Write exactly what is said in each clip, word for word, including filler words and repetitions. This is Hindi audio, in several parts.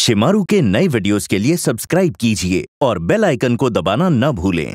शिमारू के नए वीडियोस के लिए सब्सक्राइब कीजिए और बेल आइकन को दबाना न भूलें।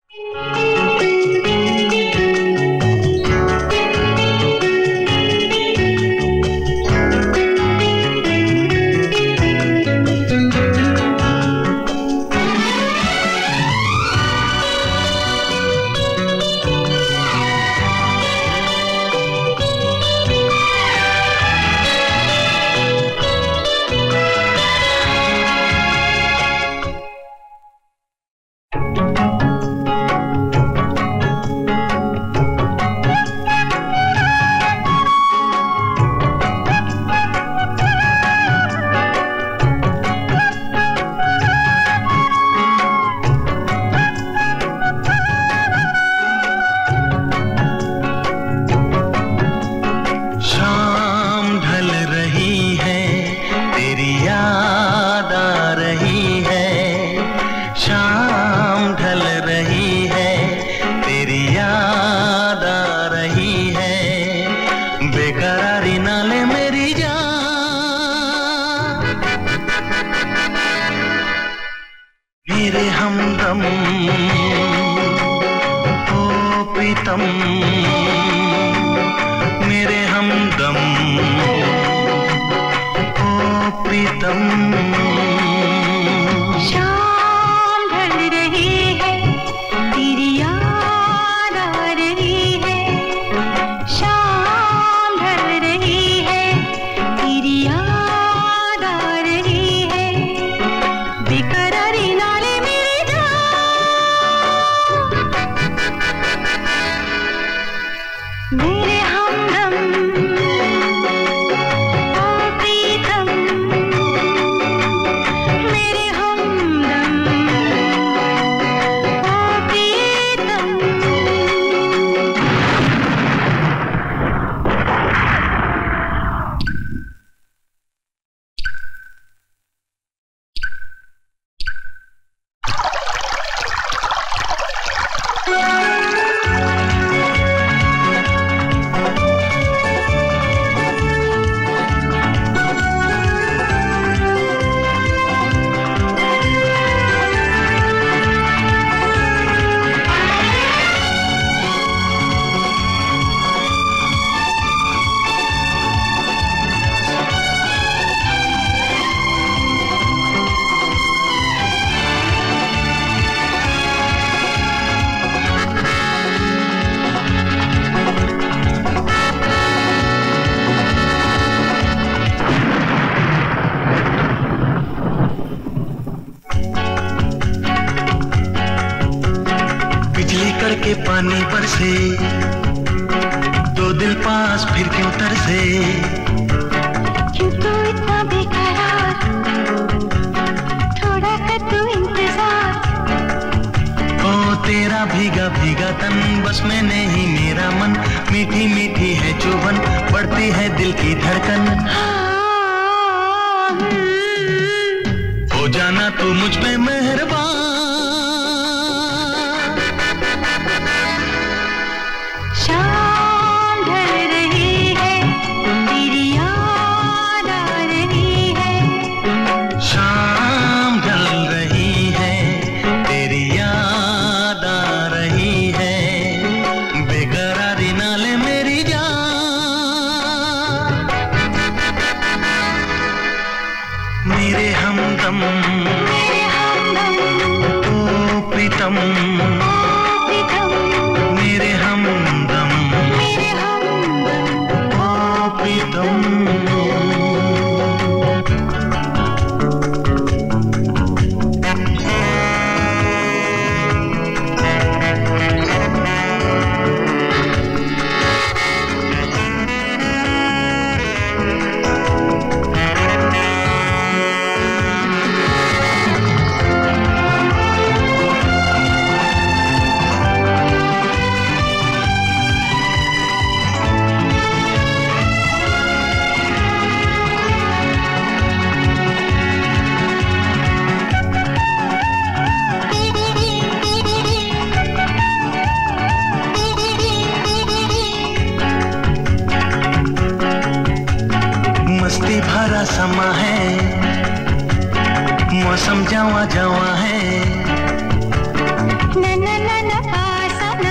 शाम ढल रही है, तेरी याद आ रही है, बेकरारी ना ले मेरी जान। मेरे हमदम ओ प्रीतम, मेरे हमदम ओ प्रीतम। मेरे हमदम ओ प्रीतम, मेरे हमदम ओ प्रीतम। के पानी पर से दो दिल पास फिर क्यों तरसे, क्यों तू इतना बेकरार, थोड़ा कर तू इंतजार। ओ तेरा भीगा भीगा तन बस में नहीं मेरा मन, मीठी मीठी है चुभन बढ़ती है दिल की धड़कन। हो जाना तू मुझ पे मेहरबान। शाम ढल रही है, तेरी याद आ रही है। शाम ढल रही है, तेरी याद आ रही है, बेकरारी ना ले मेरी जान। मेरे हमदम मेरे हमदम ओ प्रीतम, मेरे हमदम मेरे हमदम ओ प्रीतम। मौसम जावा जावा है। न न न न पास आना,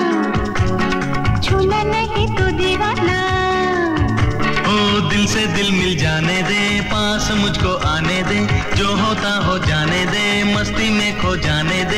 छूना नहीं तो दीवाना। ओ दिल से दिल मिल जाने दे, पास मुझको आने दे, जो होता हो जाने दे, मस्ती में खो जाने दे।